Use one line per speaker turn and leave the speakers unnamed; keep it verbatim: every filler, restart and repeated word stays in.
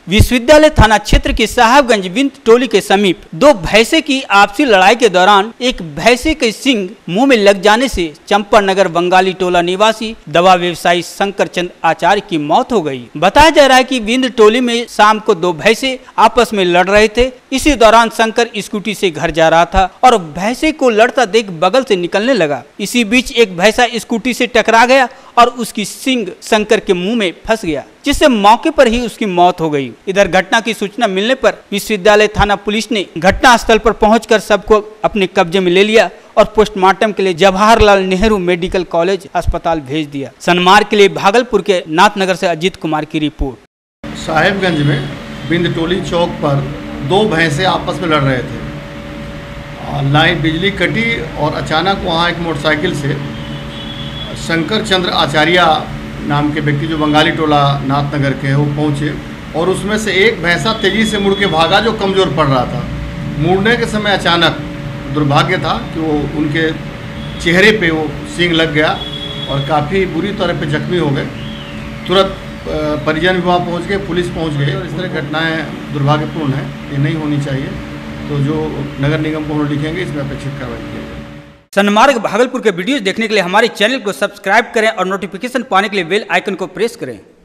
विश्वविद्यालय थाना क्षेत्र के साहबगंज विंद टोली के समीप दो भैंसे की आपसी लड़ाई के दौरान एक भैंसे के सींग मुंह में लग जाने से चंपानगर बंगाली टोला निवासी दवा व्यवसायी शंकर चंद आचार्य की मौत हो गई। बताया जा रहा है कि विंद टोली में शाम को दो भैंसे आपस में लड़ रहे थे। इसी दौरान शंकर स्कूटी से घर जा रहा था और भैंसे को लड़ता देख बगल से निकलने लगा। इसी बीच एक भैंसा स्कूटी से टकरा गया और उसकी सींग शंकर के मुंह में फंस गया, जिससे मौके पर ही उसकी मौत हो गई। इधर घटना की सूचना मिलने पर विश्वविद्यालय थाना पुलिस ने घटना स्थल पर पहुंचकर सबको अपने कब्जे में ले लिया और पोस्टमार्टम के लिए जवाहरलाल नेहरू मेडिकल कॉलेज अस्पताल भेज दिया। सनमार के लिए भागलपुर के नाथनगर से अजीत कुमार की रिपोर्ट।
साहेबगंज में बिंद टोली चौक पर दो भैंसे आपस में लड़ रहे थे। लाइन बिजली कटी और अचानक वहाँ एक मोटरसाइकिल से शंकर चंद्र आचार्य नाम के व्यक्ति जो बंगाली टोला नाथनगर के हैं वो पहुँचे और उसमें से एक भैंसा तेज़ी से मुड़ के भागा जो कमज़ोर पड़ रहा था। मुड़ने के समय अचानक दुर्भाग्य था कि वो उनके चेहरे पे वो सींग लग गया और काफ़ी बुरी तरह पे जख्मी हो गए। तुरंत परिजन भी वहाँ पहुँच गए, पुलिस पहुँच गई और इस तरह घटनाएं दुर्भाग्यपूर्ण हैं, ये नहीं होनी चाहिए। तो जो नगर निगम को हम लिखेंगे इसमें अपेक्षित कार्रवाई की जाएगी।
सनमार्ग भागलपुर के वीडियोस देखने के लिए हमारे चैनल को सब्सक्राइब करें और नोटिफिकेशन पाने के लिए बेल आइकन को प्रेस करें।